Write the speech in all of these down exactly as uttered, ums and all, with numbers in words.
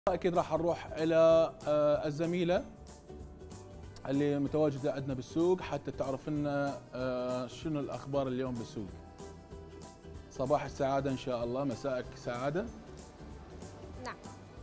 اكيد راح نروح الى آه، الزميله اللي متواجده عندنا بالسوق حتى تعرف لنا آه، شنو الاخبار اليوم بالسوق. صباح السعاده ان شاء الله، مساءك سعاده. نعم.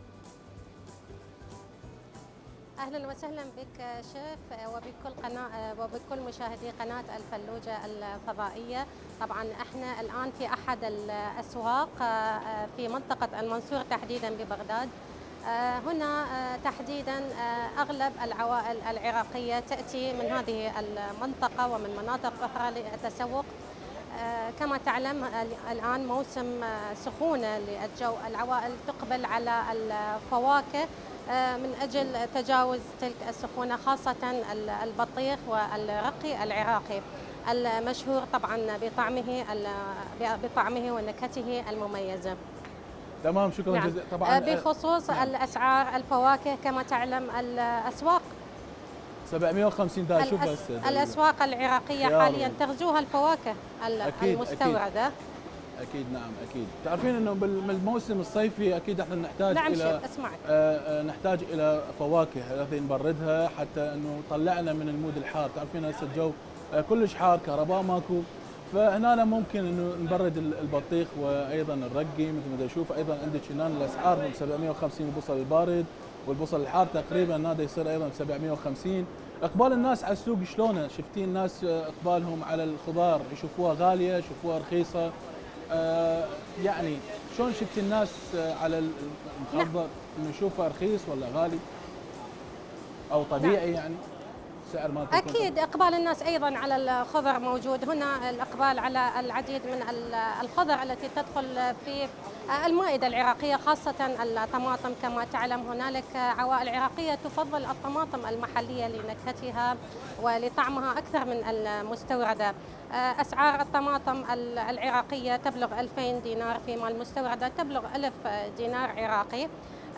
اهلا وسهلا بك شيف وبكل قناه وبكل مشاهدي قناه الفلوجه الفضائيه. طبعا احنا الان في احد الاسواق في منطقه المنصور تحديدا ببغداد. هنا تحديدا اغلب العوائل العراقيه تاتي من هذه المنطقه ومن مناطق اخرى للتسوق. كما تعلم الآن موسم سخونة للجو، العوائل تقبل على الفواكه من أجل تجاوز تلك السخونة، خاصة البطيخ والرقي العراقي المشهور طبعا بطعمه بطعمه ونكهته المميزة. تمام، شكرا نعم. جزيلا. طبعا بخصوص نعم. الأسعار الفواكه كما تعلم الأسواق سبعمئة وخمسين دا شوف الأسواق العراقية حاليا تغزوها الفواكه أكيد المستوردة. أكيد. اكيد نعم اكيد. تعرفين انه بالموسم الصيفي اكيد احنا نحتاج نعم الى اسمعك. آه نحتاج الى فواكه هذه نبردها حتى انه طلعنا من المود الحار. تعرفين هسه الجو آه كلش حار، كهرباء ماكو، فهنا ممكن انه نبرد البطيخ وايضا الرقي مثل ما تشوف. ايضا عندك هنا الاسعار ب سبعمئة وخمسين البصل البارد، والبصل الحار تقريبا هذا يصير ايضا ب سبعمئة وخمسين. اقبال الناس على السوق شلونه؟ شفتين الناس اقبالهم على الخضار، يشوفوها غاليه، يشوفوها رخيصه؟ آه يعني شلون شفت الناس على المخضر؟ انه يشوفها رخيص ولا غالي او طبيعي؟ يعني سعر ما اكيد اقبال الناس ايضا على الخضر موجود. هنا الاقبال على العديد من الخضر التي تدخل في المائده العراقيه، خاصه الطماطم. كما تعلم هنالك عوائل عراقيه تفضل الطماطم المحليه لنكهتها ولطعمها اكثر من المستورده. اسعار الطماطم العراقيه تبلغ ألفين دينار، فيما المستورده تبلغ ألف دينار عراقي.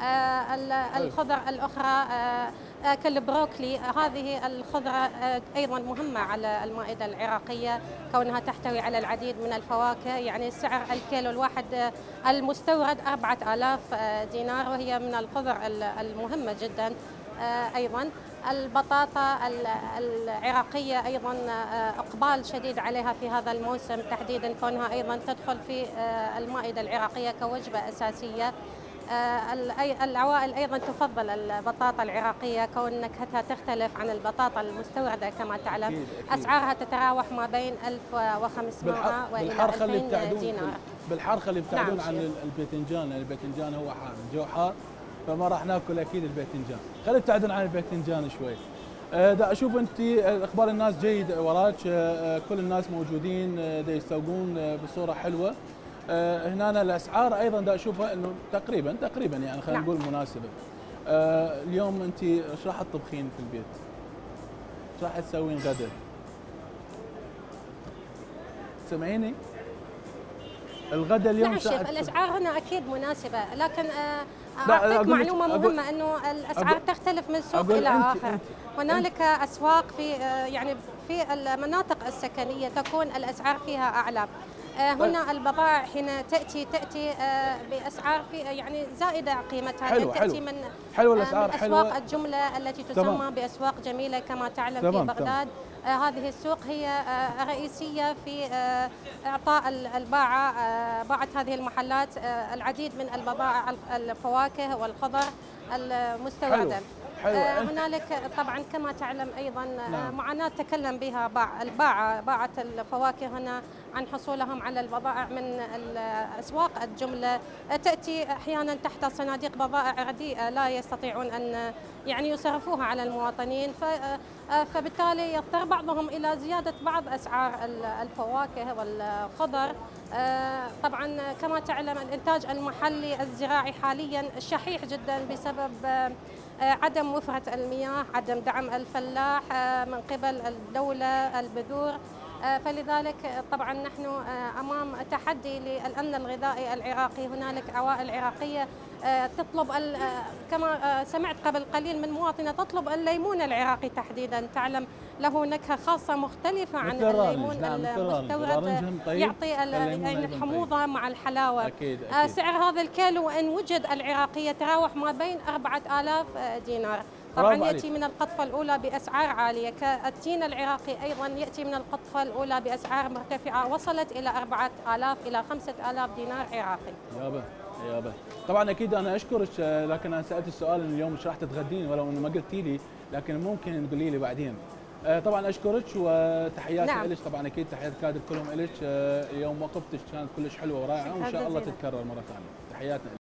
الخضر الأخرى كالبروكلي، هذه الخضرة أيضا مهمة على المائدة العراقية كونها تحتوي على العديد من الفواكه. يعني سعر الكيلو الواحد المستورد أربعة آلاف دينار، وهي من الخضر المهمة جدا. أيضا البطاطا العراقية أيضا إقبال شديد عليها في هذا الموسم تحديدا، كونها أيضا تدخل في المائدة العراقية كوجبة أساسية. العوائل أيضا تفضل البطاطا العراقية كون نكهتها تختلف عن البطاطا المستوردة. كما تعلم أكيد أكيد. أسعارها تتراوح ما بين ألف وخمسمئة وإلى ألفين دينار. بالحار خلي يبتعدون نعم عن الباذنجان، الباذنجان هو حار، الجو حار فما راح ناكل اكيد الباذنجان، خلي يبتعدون عن الباذنجان شوي. دا اشوف انت اخبار الناس جيد وراك، كل الناس موجودين دا يستوقون بصوره حلوه. آه هنا الاسعار ايضا دا اشوفها انه تقريبا تقريبا يعني خلينا نقول مناسبه. آه اليوم انت ايش راح تطبخين في البيت؟ ايش راح تسوين غدا؟ سمعيني؟ الغدا اليوم نعم شيف، الاسعار هنا اكيد مناسبه، لكن آه اعطيك معلومه مهمه انه الاسعار تختلف من سوق الى اخر. هنالك اسواق في آه يعني في المناطق السكنيه تكون الاسعار فيها اعلى. هنا البضائع حين تاتي تاتي باسعار في يعني زائده قيمتها. حلو يعني تاتي حلو من حلو الاسعار من حلوه. اسواق الجمله التي تسمى تمام. باسواق جميله كما تعلم في بغداد. تمام. هذه السوق هي رئيسيه في اعطاء الباعه باعه هذه المحلات العديد من البضائع، الفواكه والخضر المستورده. حلو. هنالك طبعا كما تعلم ايضا نعم. معاناه تكلم بها باع الباعه باعه الفواكه هنا عن حصولهم على البضائع من اسواق الجمله، تاتي احيانا تحت صناديق بضائع رديئه لا يستطيعون ان يعني يصرفوها على المواطنين، فبالتالي يضطر بعضهم الى زياده بعض اسعار الفواكه والخضر. طبعا كما تعلم الانتاج المحلي الزراعي حاليا شحيح جدا بسبب عدم وفرة المياه، عدم دعم الفلاح من قبل الدولة، البذور. فلذلك طبعا نحن امام تحدي للامن الغذائي العراقي. هنالك عوائل عراقيه تطلب كما سمعت قبل قليل من مواطنه تطلب الليمون العراقي تحديدا. تعلم له نكهة خاصة مختلفة عن مثل الرانج. الليمون نعم، مثل الرانج. المستورد، الرانج طيب، يعطي الليمون يعني أيضاً حموضة طيب. مع الحلاوة. أكيد آه، أكيد. سعر هذا الكيلو وإن وجد العراقي يتراوح ما بين أربعة آلاف دينار. طبعا برافو يأتي عليك. من القطفة الأولى بأسعار عالية، كالتين العراقي أيضا يأتي من القطفة الأولى بأسعار مرتفعة وصلت إلى أربعة آلاف إلى خمسة آلاف دينار عراقي. يابا يابا. طبعا اكيد انا اشكرك، لكن انا سالت السؤال إن اليوم مش راح تتغدين ولو انه ما قلتي لي، لكن ممكن تقولي لي بعدين. طبعا اشكرك وتحياتي نعم. لك، طبعا اكيد تحيات الكادر كلهم لك. اليوم وقفتك كانت كلش حلوه ورائعه وان شاء الله تتكرر مره ثانيه. تحياتنا.